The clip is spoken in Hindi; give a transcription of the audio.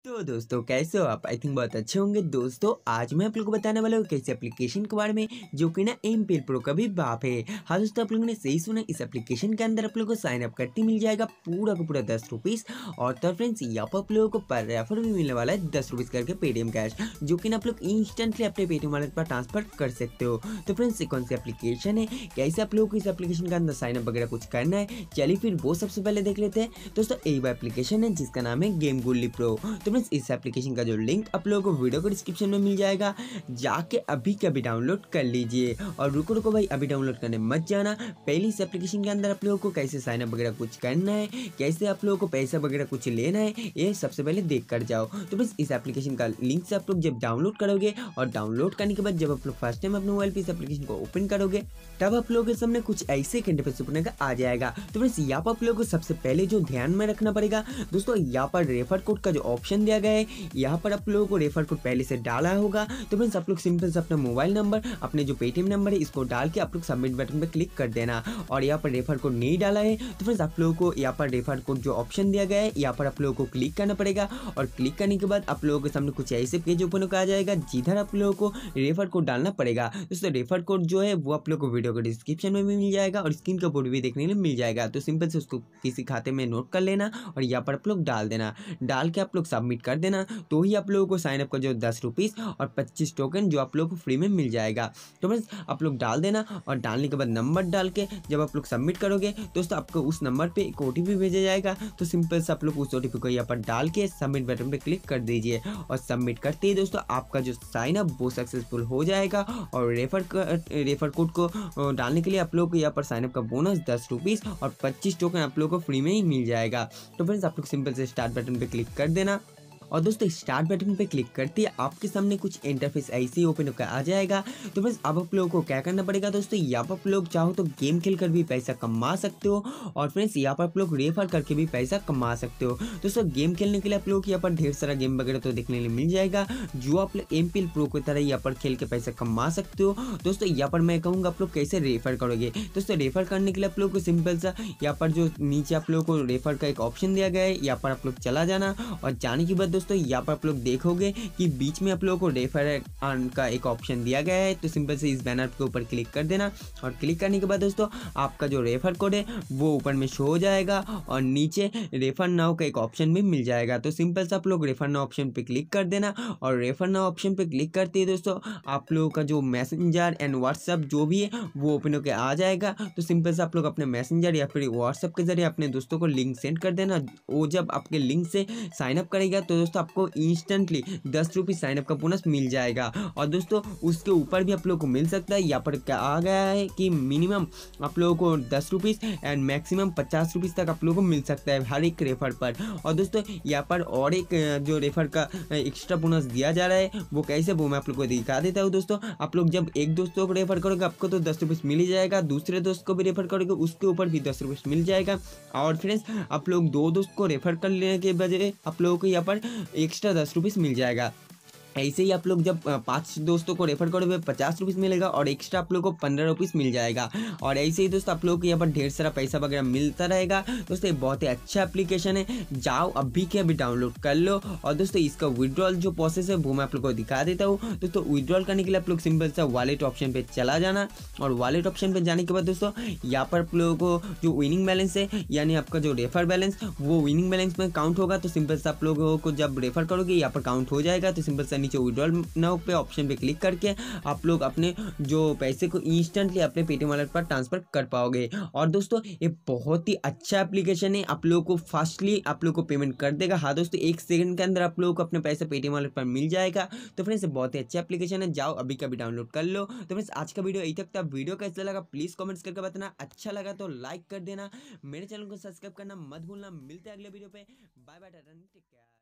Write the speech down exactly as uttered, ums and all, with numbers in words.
तो दोस्तों कैसे हो आप। आई थिंक बहुत अच्छे होंगे। दोस्तों आज मैं आप लोगों को बताने वाला हूँ कैसे एप्लीकेशन के बारे में जो कि ना एमपीएल प्रो का भी बाप है। हाँ दोस्तों, आप लोगों ने सही सुना। इस एप्लीकेशन के अंदर आप लोगों को साइन अप करते मिल जाएगा पूरा का पूरा दस रुपीस। और तो फ्रेंड्स यहाँ पर आप लोगों को पर रेफर भी मिलने वाला है दस रुपीस करके पेटीएम कैश, जो कि ना आप लोग इंस्टेंटली अपने पेटीएम वॉलेट पर ट्रांसफर कर सकते हो। तो फ्रेंड्स ये कौन सी एप्लीकेशन है, कैसे आप लोगों को इस एप्लीकेशन के अंदर साइन अप वगैरह कुछ करना है, चलिए फिर वो सबसे पहले देख लेते हैं। दोस्तों एक एप्लीकेशन है जिसका नाम है गेम गुल्ली प्रो। तो फ्रेंड्स इस एप्लीकेशन का जो लिंक आप लोगों को वीडियो को डिस्क्रिप्शन में मिल जाएगा, जाके अभी के अभी डाउनलोड कर लीजिए। और रुको रुको भाई, अभी डाउनलोड करने मत जाना। पहले इस एप्लीकेशन के अंदर आप लोगों को कैसे साइन अप वगैरह कुछ करना है, कैसे आप लोगों को पैसा वगैरह कुछ लेना है, ये सबसे पहले देख कर जाओ। तो बस इस एप्लीकेशन का लिंक से आप लोग जब डाउनलोड करोगे और डाउनलोड करने के बाद जब आप लोग फर्स्ट टाइम अपने मोबाइल पे इस एप्लीकेशन को ओपन करोगे, तब आप लोगों के सामने कुछ ऐसे इंटरफेस ओपन का आ जाएगा। तो बस यहाँ पर आप लोगों को सबसे पहले जो ध्यान में रखना पड़ेगा दोस्तों, यहाँ पर रेफर कोड का जो ऑप्शन दिया गया है, यहाँ पर आप लोगों को रेफर कोड पहले से डाला होगा। तो फ्रेंड्स आप लोग सिंपल से अपना मोबाइल नंबर, अपने जो पेटीएम नंबर है, इसको डाल के आप लोग सबमिट बटन पे क्लिक कर देना। और यहाँ पर रेफर कोड नहीं डाला है तो फ्रेंड्स आप लोगों को यहाँ पर रेफर कोड जो ऑप्शन दिया गया है, यहाँ पर आप लोगों को क्लिक करना पड़ेगा। और क्लिक करने के बाद आप लोगों के सामने कुछ ऐसे पेज ओपन होकर आ जाएगा, जिधर आप लोगों को रेफर कोड डालना पड़ेगा। दोस्तों रेफर कोड जो है वो आप लोगों को वीडियो को डिस्क्रिप्शन में भी मिल जाएगा और स्क्रीन का बोर्ड भी देखने को मिल जाएगा। तो सिंपल से उसको किसी खाते में नोट कर लेना और यहाँ पर आप लोग डाल देना। डाल के आप लोग सबमिट कर देना, तो ही आप लोगों को साइन अप का जो दस रुपीस और पच्चीस टोकन जो आप लोगों को फ्री में मिल जाएगा। तो बस आप लोग डाल देना और डालने के बाद नंबर डाल के जब आप लोग सबमिट करोगे दोस्तों, आपको उस नंबर पे एक ओटीपी भेजा जाएगा। तो सिंपल से आप लोग उस ओटीपी को यहाँ पर डाल के सबमिट बटन पे क्लिक कर दीजिए। और सबमिट करते ही दोस्तों आपका जो साइन अप वो सक्सेसफुल हो जाएगा। और रेफर रेफर कोड को डालने के लिए आप लोग को यहाँ पर साइन अप का बोनस दस रुपीस और पच्चीस टोकन आप लोगों को फ्री में ही मिल जाएगा। तो फ्रेंड्स आप लोग सिंपल से स्टार्ट बटन पे क्लिक कर देना। और दोस्तों स्टार्ट बटन पे क्लिक करते ही आपके सामने कुछ इंटरफेस ऐसे ही ओपन होकर आ जाएगा। तो बस अब आप लोगों को क्या करना पड़ेगा दोस्तों, यहाँ पर आप लोग चाहो तो गेम खेल कर भी पैसा कमा सकते हो। और फ्रेंड्स यहाँ पर आप लोग रेफर करके भी पैसा कमा सकते हो। दोस्तों गेम खेलने के लिए आप लोग को यहाँ पर ढेर सारा गेम वगैरह तो देखने को मिल जाएगा, जो आप लोग एमपीएल प्रो की तरह यहाँ पर खेल के पैसा कमा सकते हो। दोस्तों यहाँ पर मैं कहूँगा आप लोग कैसे रेफर करोगे। दोस्तों रेफर करने के लिए आप लोग को सिंपल सा यहाँ पर जो नीचे आप लोग को रेफर का एक ऑप्शन दिया गया है, यहाँ पर आप लोग चला जाना। और जाने के बाद दोस्तों यहाँ पर आप लोग देखोगे कि बीच में आप लोगों को रेफर अर्न का एक ऑप्शन दिया गया है। तो सिंपल से इस बैनर के ऊपर क्लिक कर देना। और क्लिक करने के बाद दोस्तों आपका जो रेफर कोड है वो ऊपर में शो हो जाएगा और नीचे रेफर नाउ का एक ऑप्शन भी मिल जाएगा। तो सिंपल से आप लोग रेफर नाउ ऑप्शन पे क्लिक कर देना। और रेफर नाउ ऑप्शन पे क्लिक करते ही दोस्तों आप लोगों का जो मैसेंजर एंड व्हाट्सएप जो भी है वो ओपन होकर आ जाएगा। तो सिंपल से आप लोग अपने मैसेंजर या फिर व्हाट्सएप के जरिए अपने दोस्तों को लिंक सेंड कर देना। वो जब आपके लिंक से साइन अप करेगा तो दोस्तों आपको इंस्टेंटली दस रुपीज साइन अप का बोनस मिल जाएगा। और दोस्तों उसके ऊपर भी आप लोगों को मिल सकता है। यहाँ पर क्या आ गया है कि मिनिमम आप लोगों को दस रुपीज एंड मैक्सिमम पचास रुपीज तक आप लोगों को मिल सकता है हर एक रेफर पर। और दोस्तों यहाँ पर और एक जो रेफर का एक्स्ट्रा बोनस दिया जा रहा है वो कैसे, वो मैं आप लोग को दिखा देता हूँ। दोस्तों आप लोग जब एक दोस्तों को रेफर करोगे आपको तो दस रुपीज मिल ही जाएगा, दूसरे दोस्त को भी रेफर करोगे उसके ऊपर भी दस रुपीज मिल जाएगा। और फ्रेंड्स आप लोग दो दोस्त को रेफर कर लेने के बजाय आप लोगों को यहाँ पर एक्स्ट्रा दस रुपीस मिल जाएगा। ऐसे ही आप लोग जब पांच दोस्तों को रेफर करोगे पचास रुपीस मिलेगा और एक्स्ट्रा आप लोगों को पंद्रह रुपीस मिल जाएगा। और ऐसे ही दोस्तों आप लोगों को यहाँ पर ढेर सारा पैसा वगैरह मिलता रहेगा। दोस्तों ये बहुत ही अच्छा एप्लीकेशन है, जाओ अभी के अभी डाउनलोड कर लो। और दोस्तों इसका विड्रॉल जो प्रोसेस है वो मैं आप लोग को दिखा देता हूँ। दोस्तों विड्रॉल करने के लिए आप लोग सिंपल सा वॉलेट ऑप्शन पे चला जाना। और वॉलेट ऑप्शन पे जाने के बाद दोस्तों यहाँ पर आप लोगों को जो विनिंग बैलेंस है यानी आपका जो रेफर बैलेंस वो विनिंग बैलेंस में काउंट होगा। तो सिंपल से आप लोगों को जब रेफर करोगे यहाँ पर काउंट हो जाएगा। तो सिंपल से नीचे विड्रॉल नाउ पे ऑप्शन पे क्लिक करके आप लोग अपने जो पैसे को इंस्टेंटली अपने पेटीएम वॉलेट पर ट्रांसफर कर पाओगे। और दोस्तों ये बहुत ही अच्छा एप्लीकेशन है, आप लोगों को फास्टली आप लोग को पेमेंट कर देगा। हाँ दोस्तों एक सेकंड के अंदर आप लोगों को अपने पैसे पेटीएम वॉलेट पर मिल जाएगा। तो फ्रेंड्स बहुत ही अच्छा एप्लीकेशन है, जाओ अभी कभी डाउनलोड कर लो। तो फ्रेंड्स आज का वीडियो यही तक था। वीडियो कैसा लगा प्लीज कमेंट्स करके बताना, अच्छा लगा तो लाइक कर देना, मेरे चैनल को सब्सक्राइब करना मत भूलना। मिलते हैं अगले वीडियो पे, बाय बाय, टेक केयर।